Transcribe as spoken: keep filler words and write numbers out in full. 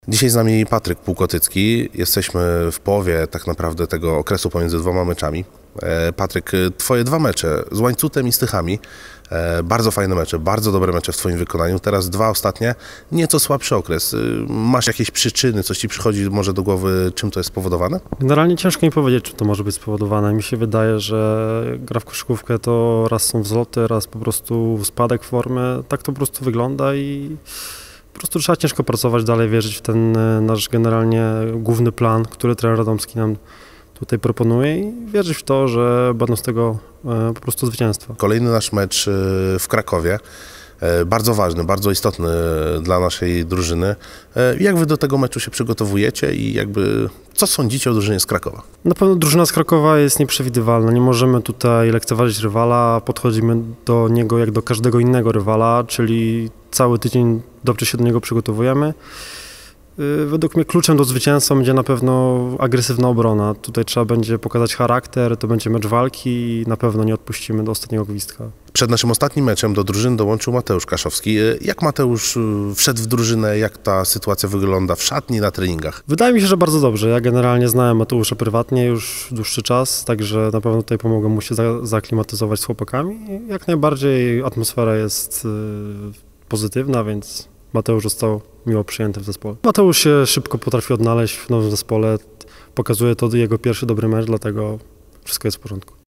Dzisiaj z nami Patryk Półkotycki. Jesteśmy w połowie tak naprawdę tego okresu pomiędzy dwoma meczami. Patryk, twoje dwa mecze z Łańcutem i Stychami, bardzo fajne mecze, bardzo dobre mecze w twoim wykonaniu. Teraz dwa ostatnie, nieco słabszy okres. Masz jakieś przyczyny, coś ci przychodzi może do głowy, czym to jest spowodowane? Generalnie ciężko mi powiedzieć, czym to może być spowodowane. Mi się wydaje, że gra w koszykówkę to raz są wzloty, raz po prostu spadek formy. Tak to po prostu wygląda i po prostu trzeba ciężko pracować dalej, wierzyć w ten nasz generalnie główny plan, który trener Radomski nam tutaj proponuje i wierzyć w to, że będą z tego po prostu zwycięstwa. Kolejny nasz mecz w Krakowie, bardzo ważny, bardzo istotny dla naszej drużyny. Jak wy do tego meczu się przygotowujecie i jakby co sądzicie o drużynie z Krakowa? Na pewno drużyna z Krakowa jest nieprzewidywalna. Nie możemy tutaj lekceważyć rywala, podchodzimy do niego jak do każdego innego rywala, czyli cały tydzień dobrze się do niego przygotowujemy. Według mnie kluczem do zwycięstwa będzie na pewno agresywna obrona. Tutaj trzeba będzie pokazać charakter, to będzie mecz walki i na pewno nie odpuścimy do ostatniego gwizdka. Przed naszym ostatnim meczem do drużyny dołączył Mateusz Kaszowski. Jak Mateusz wszedł w drużynę, jak ta sytuacja wygląda w szatni, na treningach? Wydaje mi się, że bardzo dobrze. Ja generalnie znałem Mateusza prywatnie już dłuższy czas, także na pewno tutaj pomogę mu się zaaklimatyzować z chłopakami. Jak najbardziej atmosfera jest pozytywna, więc Mateusz został miło przyjęty w zespole. Mateusz się szybko potrafi odnaleźć w nowym zespole. Pokazuje to jego pierwszy dobry mecz, dlatego wszystko jest w porządku.